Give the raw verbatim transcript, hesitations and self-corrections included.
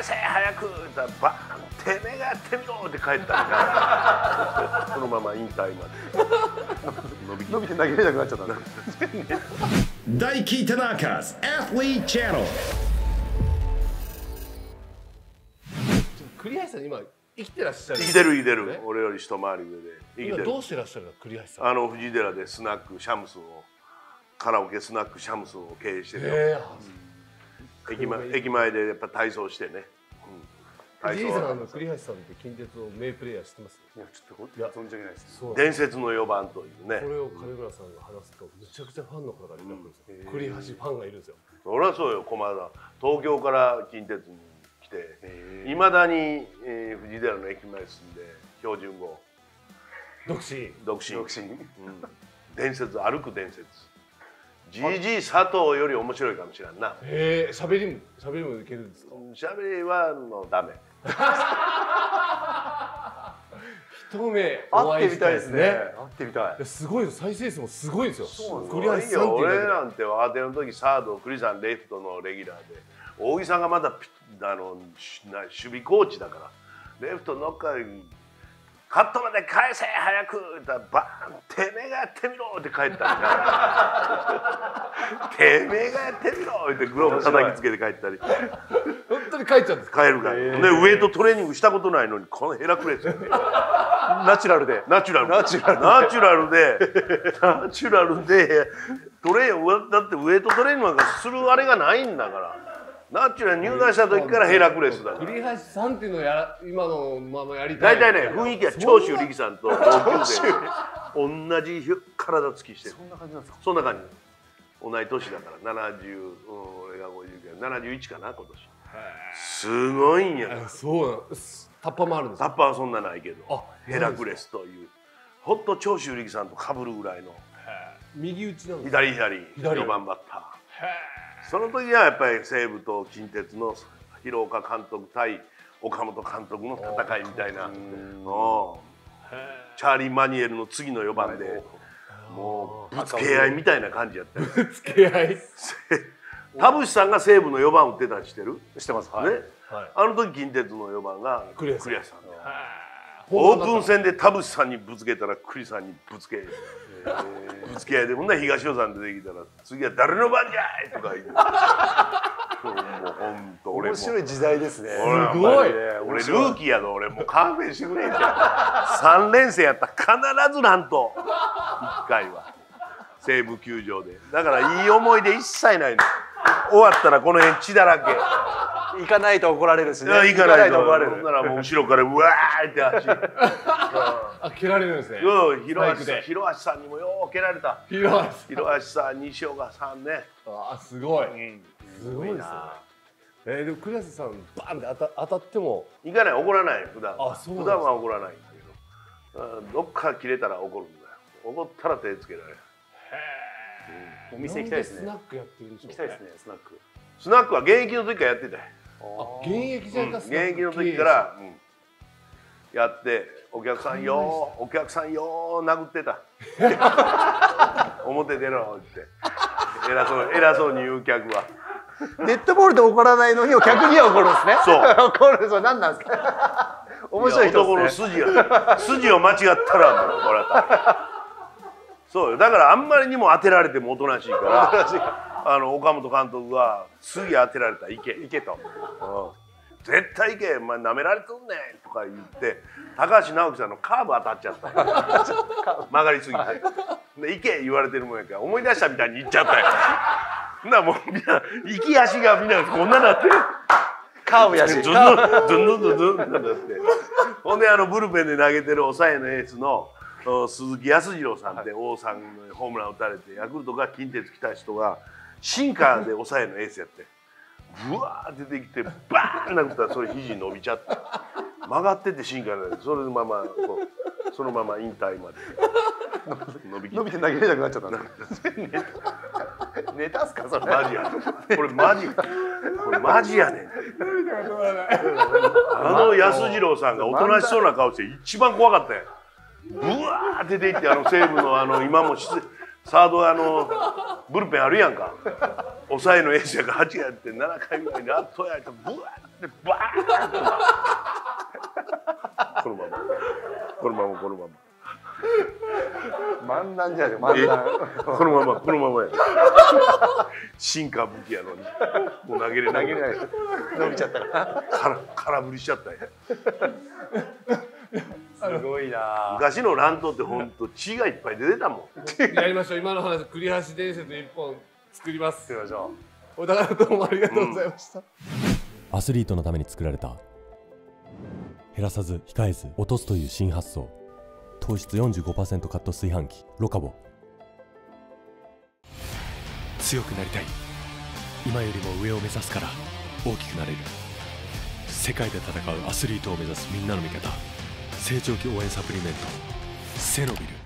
せ早く!」って言ったらバーン「てめえがやってみろ!」って帰ったりからそのまま引退まで伸び伸びて投げれなくなっちゃったんだ。 大輝田中 Athlete Channel。 栗橋さん今生きてらっしゃる。 生きてる生きてる。俺より一回り上で生きてる。 今どうしてらっしゃるの栗橋さん。 あの藤寺でスナックシャムスをカラオケスナックシャムスを経営してるよ。 えー、駅前駅前でやっぱ体操してね。 じいさん、あの栗橋さんって近鉄の名プレーヤー知ってます？ いやちょっといや存じ上げないです。 伝説のよばんというね。 これを金村さんが話すとむちゃくちゃファンの方がいるんですよ。栗橋ファンがいるんですよ。 俺はそうよ、駒田。東京から近鉄に来て、いまだに、えー、藤寺の駅前に住んで標準語。 独身。 独身。 独身。 うん、伝説、歩く伝説。ジージー佐藤より面白いかもしれんな。 へえ、喋りも喋りもいけるんですか？ 喋りはもうダメ。 一目会ってみたいですね。会ってみたい。 すごい再生数もすごいですよ。 栗橋さん。俺なんて若手の時サード、栗さんレフトのレギュラーで、大木さんがまだあの守備コーチだから、レフトのっかりカットまで返せ早く!」って言ったらバーン「てめえがやってみろ!」って帰ったりから「てめえがやってみろ!」ってグローブ叩きつけて帰ったり。 本当に帰っちゃうんですか？帰るから。でウエイトトレーニングしたことないのにこのヘラクレスやね。 ナチュラルでナチュラルナチュラルナチュラルでナチュラルでトレーだってウエイトトレーニングなんかするあれがないんだから。ナチュラル入団した時からヘラクレスだから。 栗橋さんっていうのをや今のままやりたい。 大体ね雰囲気は長州力さんと同級生同じ体つきしてる。 そんな感じなんですか？ そんな感じ。同い年だからななじゅう、うん、俺がごじゅうきゅう、ななじゅういちかな今年。すごいんやから。 そうなんです。タッパもあるんですタッパはそんなないけどあヘラクレスというほっと長州力さんと被るぐらいの右打ちなんです。 左左左よばんバッター。その時はやっぱり西武と近鉄の廣岡監督対岡本監督の戦いみたいな、チャーリー・マニエルの次のよばんでもうぶつけ合いみたいな感じやったよ。 ぶつけ合い。 田淵さんが西武のよばん打ってたりしてる？ してます。 ね。あの時近鉄のよばんが栗橋さんで、オープン戦で田淵さんにぶつけたら栗さんにぶつけ。ぶつけ合いでほんなら東尾さん出てきたら「次は誰の番じゃい!」とか言う。もうほんと俺も面白い時代ですね。 すごい。 俺ルーキーやぞ。俺もう勘弁してくれんじゃん。さん連戦やったら必ずなんといっかいは西武球場で。だからいい思い出一切ないの。終わったらこの辺血だらけ。 行かないと怒られるしね。 行かないと怒られる。 ほんならもう後ろからうわーって足。 あ、蹴られるんですね。 うん、広橋さん、広橋さんにもよう蹴られた。 広橋。 広橋さん、西岡さんね。 あ、すごい。すごいですね。えー、でも栗橋さんバンって当た当たっても行かない、怒らない普段。 あ、そうなんですか。 普段は怒らないんだけど、どっか切れたら怒るんだよ。怒ったら手つけられる。へえ。お店行きたいですね。 スナックやってるんでしょ。 行きたいですね、スナック。 スナックは現役の時からやってたよ。 あ、現役じゃなくて、 現役の時からやってお客さんよお客さんよ殴ってた。表出ろって偉そう偉そうに言う客は。 デッドボールで怒らないのに客には怒るんですね。 そう。 怒る。それ何なんですか。面白い人ですね。 男の筋が筋を間違ったらもうもらった。そうよ。だからあんまりにも当てられてもおとなしいから。あの岡本監督が次当てられたら行け行けと、うん、絶対行け、まあ、舐められとんねんとか言って高橋直樹さんのカーブ当たっちゃった曲がりすぎてで行け言われてるもんやから思い出したみたいに言っちゃったよ。ほんならもうみんな行き足がみんなこんななってカーブやしずんずんずんずんずんずんってなってほんであのブルペンで投げてる抑えのエースの鈴木康次郎さんって王さんのホームラン打たれてヤクルトが近鉄来た人がシンカーで抑えのエースやってブワー出てきてバーンなったらそれ肘伸びちゃって曲がっててシンカーでそれのままこうそのまま引退まで伸び伸びて投げれなくなっちゃったんですネタっすかそれ。 マジやこれマジこれマジやねん。あの安次郎さんがおとなしそうな顔して一番怖かったよ。ブワーって出ていってあの西武のあの今もサードあのブルペンあるやんか抑えのエースやからはちやってななかいぐらいにあっとやってブワーってでバーンとこのままこのままこのまま漫談じゃね漫談。 このままこのままや進化武器やのにもう投げれない投げれない。伸びちゃったから。 から空振りしちゃったんや。 すごいな。 昔の乱闘って本当血がいっぱい出てたもん。 やりましょう。今の話栗橋伝説一本作ります。 行きましょお互いどうもありがとうございました。 アスリートのために作られた減らさず控えず落とすという新発想、糖質 よんじゅうごパーセント カット炊飯器ロカボ。強くなりたい、今よりも上を目指すから大きくなれる。世界で戦うアスリートを目指すみんなの味方、成長期応援サプリメントセノビル。